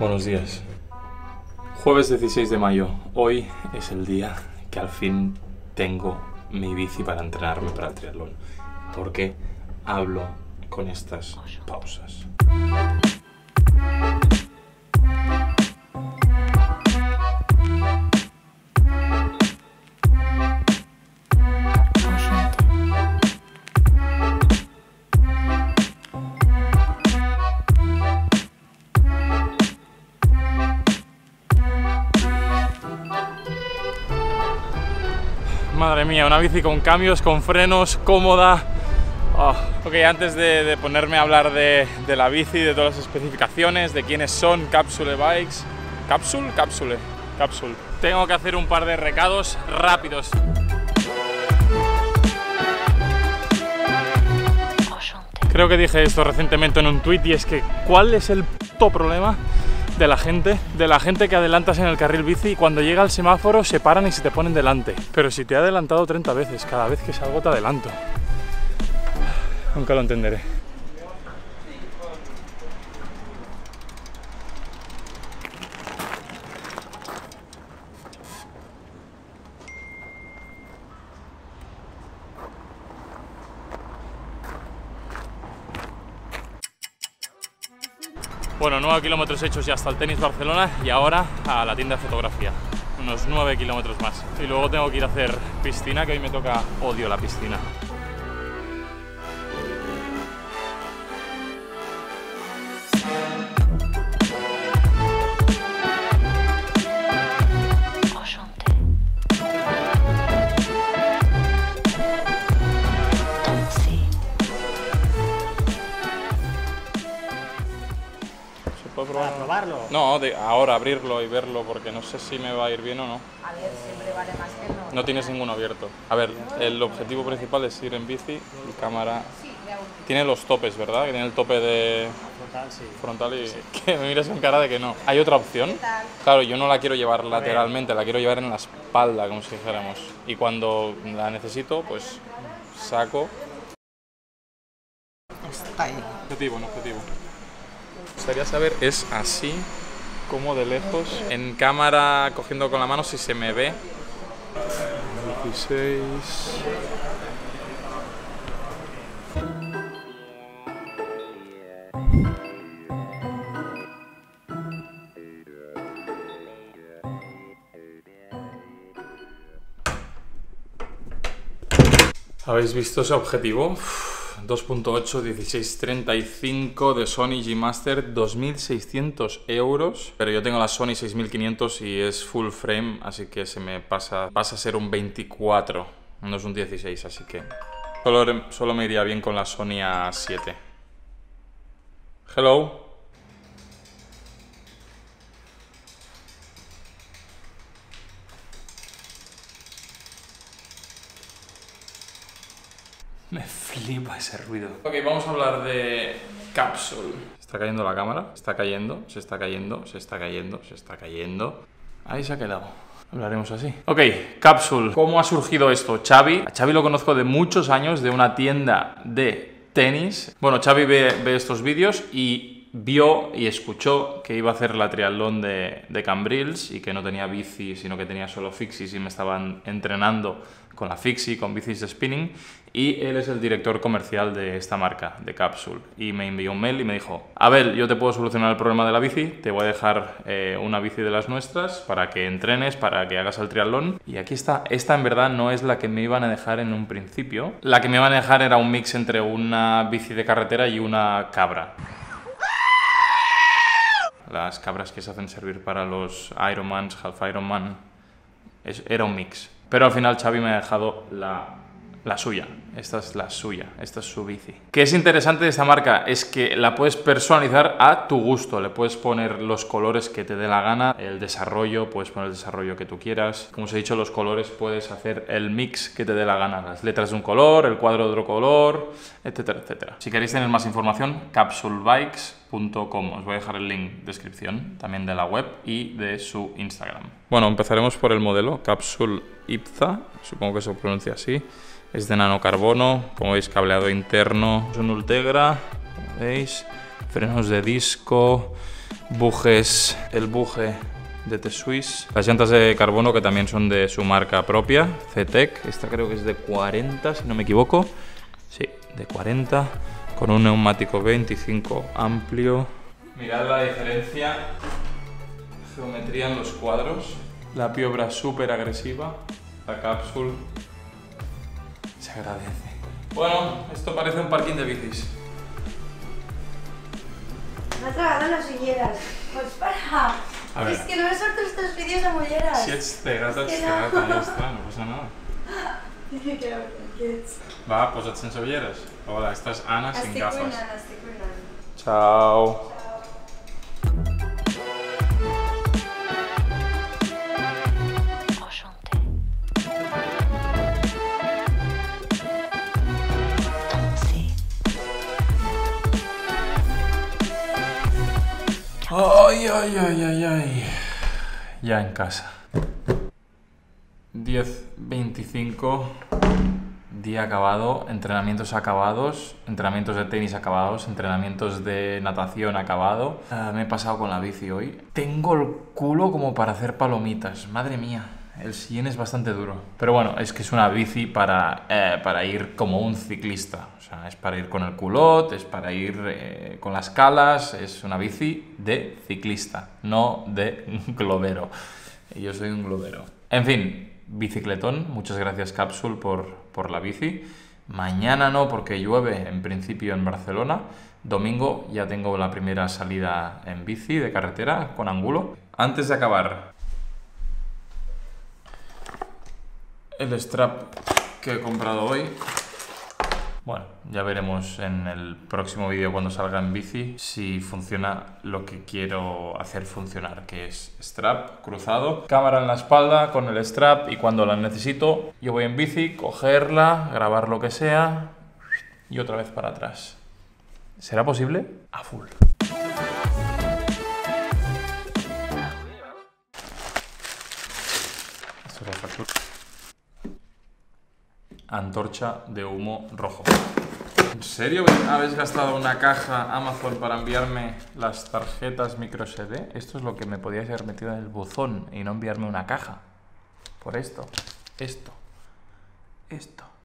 Buenos días. Jueves 16 de mayo. Hoy es el día que al fin tengo mi bici para entrenarme para el triatlón. Porque hablo con estas pausas. Madre mía, una bici con cambios, con frenos, cómoda. Ok, antes de ponerme a hablar de la bici, de todas las especificaciones, de quiénes son Capsule Bikes. Capsule. Tengo que hacer un par de recados rápidos. Creo que dije esto recientemente en un tweet y es que ¿cuál es el puto problema de la gente que adelantas en el carril bici y cuando llega al semáforo se paran y se te ponen delante? Pero si te he adelantado 30 veces, cada vez que salgo te adelanto. Nunca lo entenderé. Bueno, 9 kilómetros hechos ya hasta el Tenis Barcelona y ahora a la tienda de fotografía. Unos 9 kilómetros más. Y luego tengo que ir a hacer piscina, que hoy me toca... Odio la piscina. ¿Para probarlo? No, ahora abrirlo y verlo porque no sé si me va a ir bien o no. A ver, siempre vale más que no. No tienes ninguno abierto. A ver, el objetivo principal es ir en bici y cámara. Tiene los topes, ¿verdad? Que tiene el tope de Frontal, sí. frontal y que me miras con cara de que no. ¿Hay otra opción? ¿Qué tal? Claro, yo no la quiero llevar lateralmente, la quiero llevar en la espalda, como si dijéramos. Y cuando la necesito, pues saco. Está ahí. Objetivo. Me gustaría saber, es así como de lejos, en cámara cogiendo con la mano si se me ve. 16. ¿Habéis visto ese objetivo? 2.8, 16-35 de Sony G Master, 2.600 €. Pero yo tengo la Sony 6500 y es full frame, así que se me pasa a ser un 24, no es un 16, así que solo me iría bien con la Sony A7. Hello. Me flipa ese ruido. Ok, vamos a hablar de Capsule. ¿Está cayendo la cámara? ¿Está cayendo? ¿Se está cayendo? ¿Se está cayendo? ¿Se está cayendo? Ahí se ha quedado. Hablaremos así. Ok, Capsule. ¿Cómo ha surgido esto? A Xavi lo conozco de muchos años, de una tienda de tenis. Bueno, Xavi ve estos vídeos y vio y escuchó que iba a hacer la triatlón de Cambrils y que no tenía bici, sino que tenía solo fixies y me estaban entrenando con la fixie, con bicis de spinning, y él es el director comercial de esta marca, de Capsule, y me envió un mail y me dijo: Abel, yo te puedo solucionar el problema de la bici, te voy a dejar una bici de las nuestras para que entrenes, para que hagas el triatlón. Y aquí está. Esta en verdad no es la que me iban a dejar en un principio. La que me iban a dejar era un mix entre una bici de carretera y una cabra. Las cabras que se hacen servir para los Ironmans, Half Ironman, era un mix. Pero al final Xavi me ha dejado la suya. Esta es la suya, esta es su bici. ¿Qué es interesante de esta marca? Es que la puedes personalizar a tu gusto. Le puedes poner los colores que te dé la gana, el desarrollo, puedes poner el desarrollo que tú quieras. Como os he dicho, los colores puedes hacer el mix que te dé la gana. Las letras de un color, el cuadro de otro color, etcétera, etcétera. Si queréis tener más información, capsulebikes.com. Os voy a dejar el link en descripción, también de la web y de su Instagram. Bueno, empezaremos por el modelo, Capsule IPZA, supongo que se pronuncia así. Es de nanocarbono, como veis, cableado interno. Es un Ultegra, como veis, frenos de disco, bujes, el buje de T-Swiss. Las llantas de carbono que también son de su marca propia, CTEC. Esta creo que es de 40, si no me equivoco. Sí, de 40, con un neumático 25 amplio. Mirad la diferencia, geometría en los cuadros, la piobra súper agresiva, la Capsule se agradece. Bueno, esto parece un parking de bicis. Me ha tragado las ulleras. Pues para. A ver. Es que no me suelto estos vídeos a mulleras. Si ets de gata, ets de no. gata, ja està, no passa nada. Va, posa't sense ulleres. Hola, esta es Ana sin gafas. Estic cuinant. Chao. Ay, ay, ay, ay, ay. Ya en casa. 10:25. Día acabado, entrenamientos acabados, entrenamientos de tenis acabados, entrenamientos de natación acabado. Me he pasado con la bici hoy. Tengo el culo como para hacer palomitas, madre mía. El sillín es bastante duro. Pero bueno, es que es una bici para ir como un ciclista. O sea, es para ir con el culot, es para ir con las calas. Es una bici de ciclista, no de globero. Y yo soy un globero. En fin, bicicletón. Muchas gracias, Capsule, por la bici. Mañana no, porque llueve en principio en Barcelona. Domingo ya tengo la primera salida en bici de carretera con ángulo. Antes de acabar, el strap que he comprado hoy. Bueno, ya veremos en el próximo vídeo cuando salga en bici si funciona lo que quiero hacer funcionar, que es strap cruzado, cámara en la espalda con el strap, y cuando la necesito yo voy en bici, cogerla, grabar lo que sea y otra vez para atrás. ¿Será posible? A full. Esto es la factura. Antorcha de humo rojo. ¿En serio habéis gastado una caja Amazon para enviarme las tarjetas micro SD? Esto es lo que me podíais haber metido en el buzón y no enviarme una caja. Por esto.